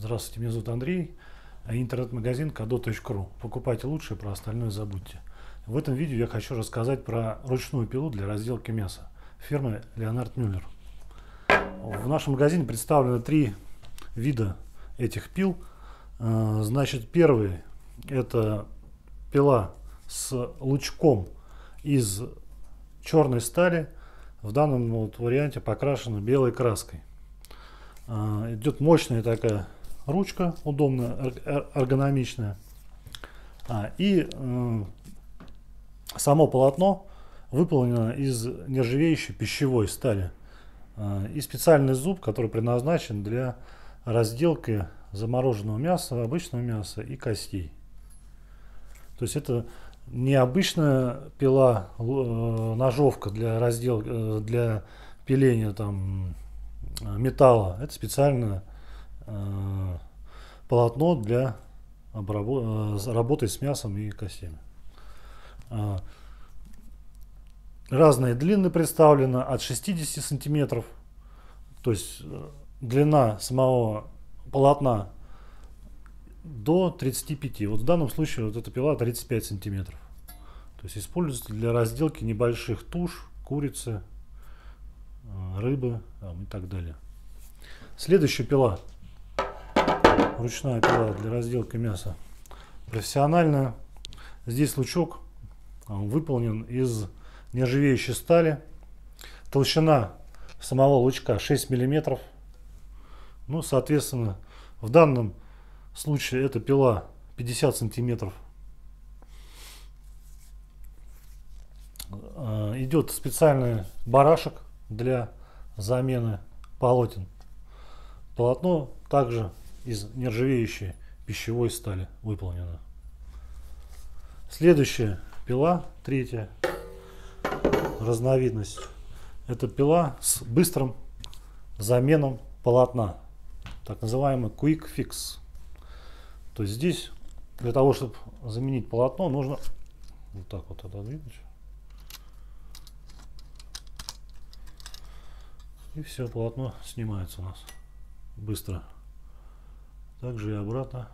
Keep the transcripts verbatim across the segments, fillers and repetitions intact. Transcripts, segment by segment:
Здравствуйте, меня зовут Андрей, интернет-магазин кадо точка ру. Покупайте лучшее, про остальное забудьте. В этом видео я хочу рассказать про ручную пилу для разделки мяса фирмы Леонард Мюллер. В нашем магазине представлено три вида этих пил. Значит, первый — это пила с лучком из черной стали, в данном вот варианте покрашена белой краской. Идет мощная такая ручка, удобная, эргономичная. А, и э, само полотно выполнено из нержавеющей пищевой стали. А, и специальный зуб, который предназначен для разделки замороженного мяса, обычного мяса и костей. То есть это необычная пила, э, ножовка для разделки, э, для пиления там металла. Это специальное э, полотно для обработ... э, работы с мясом и костями. Э, разные длины представлены от шестидесяти сантиметров, то есть э, длина самого полотна до тридцати пяти. Вот в данном случае вот эта пила тридцать пять сантиметров. То есть используется для разделки небольших туш, курицы, рыбы там, и так далее. Следующая пила, ручная пила для разделки мяса, профессиональная. Здесь лучок выполнен из нержавеющей стали. Толщина самого лучка шесть миллиметров. Ну, соответственно, в данном случае эта пила пятьдесят сантиметров. Идет специальный барашек для замены полотен. Полотно также из нержавеющей пищевой стали выполнено. Следующая пила, третья разновидность, это пила с быстрым заменом полотна, так называемый Quick Fix. То есть здесь для того, чтобы заменить полотно, нужно вот так вот отодвинуть. И все, полотно снимается у нас быстро. Также и обратно.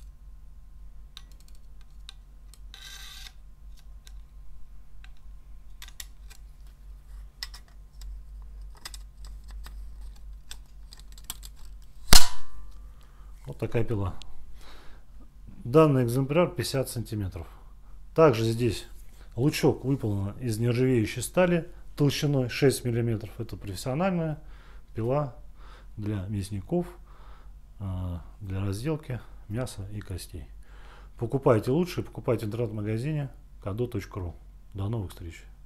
Вот такая пила. Данный экземпляр пятьдесят сантиметров. Также здесь лучок выполнен из нержавеющей стали толщиной шесть миллиметров. Это профессиональная пила для мясников, для разделки мяса и костей. Покупайте лучше, покупайте в интернет-магазине кадо точка ру. До новых встреч!